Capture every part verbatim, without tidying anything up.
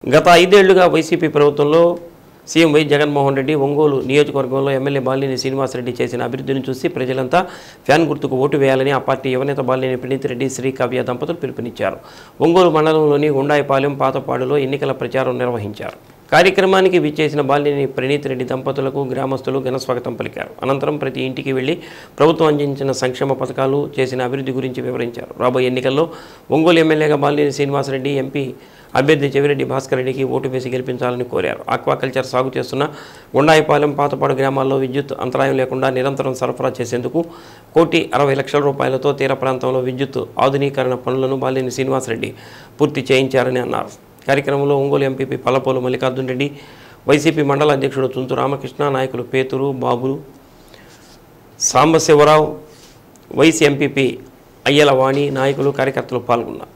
గత ఐదేళ్లుగా వైసీపీ ప్రభుత్వంలో సీఎం వై జగన్మోహన్ రెడ్డి ఒంగోలు నియోజకవర్గంలో ఎమ్మెల్యే బాలినేని శ్రీనివాసరెడ్డి చేసిన అభివృద్ధిని చూసి ప్రజలంతా ఫ్యాన్ గుర్తుకు ఓటు వేయాలని ఆ పార్టీ యువనేత బాలినేని ప్రణీత్ రెడ్డి శ్రీ కావ్య దంపతులు పిలుపునిచ్చారు. ఒంగోలు మండలంలోని గుండాయిపాలెం పాతపాడులో ఎన్నికల ప్రచారం నిర్వహించారు. కార్యక్రమానికి విచ్చేసిన బాలినేని ప్రణీత్ రెడ్డి దంపతులకు గ్రామస్తులు ఘనస్వాగతం పలికారు. అనంతరం ప్రతి ఇంటికి వెళ్లి ప్రభుత్వం అందించిన సంక్షేమ పథకాలు, చేసిన అభివృద్ధి గురించి వివరించారు. రాబోయే ఎన్నికల్లో ఒంగోలు ఎమ్మెల్యేగా బాలినేని శ్రీనివాసరెడ్డి, ఎంపీ అభ్యర్థి చెవిరెడ్డి భాస్కర్ రెడ్డికి ఓటు వేసి గెలిపించాలని కోరారు. ఆక్వాకల్చర్ సాగు చేస్తున్న గుండాయిపాలెం, పాతపాడు గ్రామాల్లో విద్యుత్ అంతరాయం లేకుండా నిరంతరం సరఫరా చేసేందుకు కోటి అరవై లక్షల రూపాయలతో తీర ప్రాంతంలో విద్యుత్ ఆధునీకరణ పనులను బాలినేని శ్రీనివాసరెడ్డి పూర్తి చేయించారని అన్నారు. కార్యక్రమంలో ఒంగోలు ఎంపీపీ పల్లపోలు మల్లికార్జున రెడ్డి, వైసీపీ మండల అధ్యక్షుడు తుంతు రామకృష్ణ, నాయకులు పేతురు, బాబు, సాంబశివరావు, వైసీ ఎంపీపీ అయ్యల వాణి, నాయకులు, కార్యకర్తలు పాల్గొన్నారు.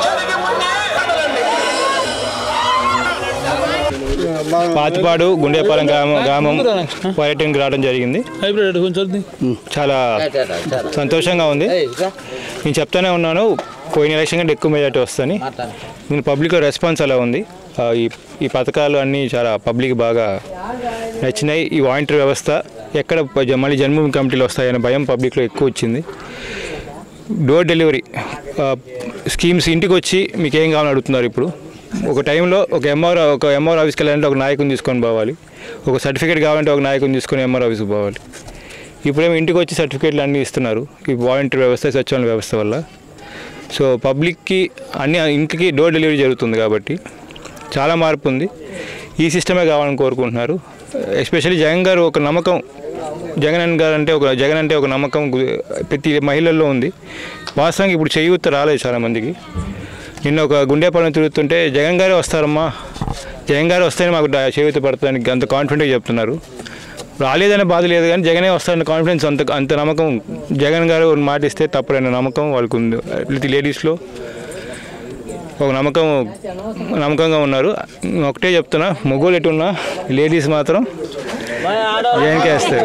పాతిపాడు గుండేపాలెం గ్రామం గ్రామం పర్యటనకు రావడం జరిగింది. చాలా సంతోషంగా ఉంది. నేను చెప్తానే ఉన్నాను, పోయిన ఎలక్షన్ కంటే ఎక్కువ మెజార్టీ వస్తుంది. నేను పబ్లిక్లో రెస్పాన్స్ అలా ఉంది. ఈ ఈ పథకాలు అన్నీ చాలా పబ్లిక్ బాగా నచ్చినాయి. ఈ వాలంటీర్ వ్యవస్థ ఎక్కడ మళ్ళీ జన్మభూమి కమిటీలు వస్తాయనే భయం పబ్లిక్లో ఎక్కువ వచ్చింది. డోర్ డెలివరీ స్కీమ్స్ ఇంటికి వచ్చి మీకు ఏం కావాలని అడుగుతున్నారు. ఇప్పుడు ఒక టైంలో ఒక ఎంఆర్ ఒక ఎంఆర్ ఆఫీస్కి వెళ్ళాలంటే ఒక నాయకుని తీసుకొని పోవాలి, ఒక సర్టిఫికేట్ కావాలంటే ఒక నాయకుని తీసుకొని ఎంఆర్ ఆఫీస్కి పోవాలి. ఇప్పుడేమో ఇంటికి వచ్చి సర్టిఫికేట్లు అన్నీ ఇస్తున్నారు ఈ వాలంటీర్ వ్యవస్థ, సచివాలయ వ్యవస్థ వల్ల. సో పబ్లిక్కి అన్ని ఇంటికి డోర్ డెలివరీ జరుగుతుంది కాబట్టి చాలా మార్పు ఉంది. ఈ సిస్టమే కావాలని కోరుకుంటున్నారు. ఎస్పెషల్లీ జగన్ గారు ఒక నమ్మకం, జగన్ గారు అంటే ఒక జగన్ అంటే ఒక నమ్మకం ప్రతి మహిళల్లో ఉంది. వాస్తవంగా ఇప్పుడు చేయూత రాలేదు చాలామందికి. నిన్న ఒక గుండేపాలెం తిరుగుతుంటే జగన్ గారే వస్తారమ్మా, జగన్ గారు వస్తేనే మాకు చేయూత పడతానికి అంత కాన్ఫిడెంట్గా చెప్తున్నారు. రాలేదనే బాధ లేదు కానీ జగనే వస్తారన్న కాన్ఫిడెన్స్, అంత అంత నమ్మకం. జగన్ గారు మాట ఇస్తే తప్పలేని నమ్మకం వాళ్ళకు ఉంది. ప్రతి లేడీస్లో ఒక నమ్మకం నమ్మకంగా ఉన్నారు. ఒకటే చెప్తున్నా, మొగోలు ఎటున్నా లేడీస్ మాత్రం జగన్కే వేస్తారు.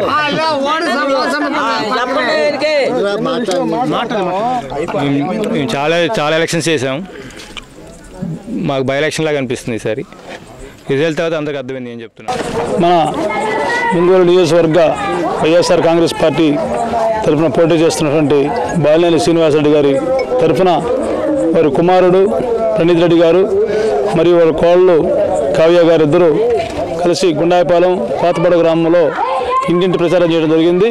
మేము చాలా చాలా ఎలక్షన్స్ చేసాం, మాకు బై ఎలక్షన్ లాగా అనిపిస్తుంది ఈసారి. రిజల్ట్ తర్వాత అందరికి అర్థమైంది ఏం చెప్తున్నా. మన ఒంగోలు నియోజకవర్గ వైఎస్ఆర్ కాంగ్రెస్ పార్టీ తరఫున పోటీ చేస్తున్నటువంటి బాలినేని శ్రీనివాసరెడ్డి గారి తరఫున వారి కుమారుడు ప్రణీత్ రెడ్డి గారు మరియు వారి కోళ్ళు కావ్య గారు ఇద్దరు కలిసి గుండాయిపాలెం పాతపాడు గ్రామంలో ఇంటింటి ప్రచారం చేయడం జరిగింది.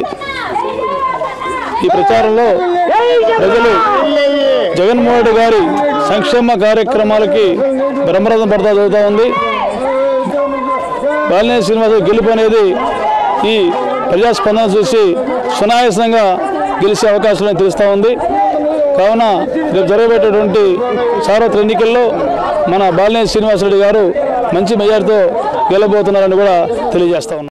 ఈ ప్రచారంలో ప్రజలు జగన్మోహన్ రెడ్డి గారి సంక్షేమ కార్యక్రమాలకి బ్రహ్మరథం పడతా జరుగుతూ ఉంది. బాలినేని శ్రీనివాస గెలుపు అనేది ఈ ప్రజాస్పందన చూసి సునాయాసంగా గెలిచే అవకాశాలను తెలుస్తూ ఉంది. కావున రేపు జరగబెట్టేటువంటి సార్వత్రిక ఎన్నికల్లో మన బాలినేని శ్రీనివాసరెడ్డి గారు మంచి మెజార్టీతో గెలబోతున్నారని కూడా తెలియజేస్తా ఉన్నాం.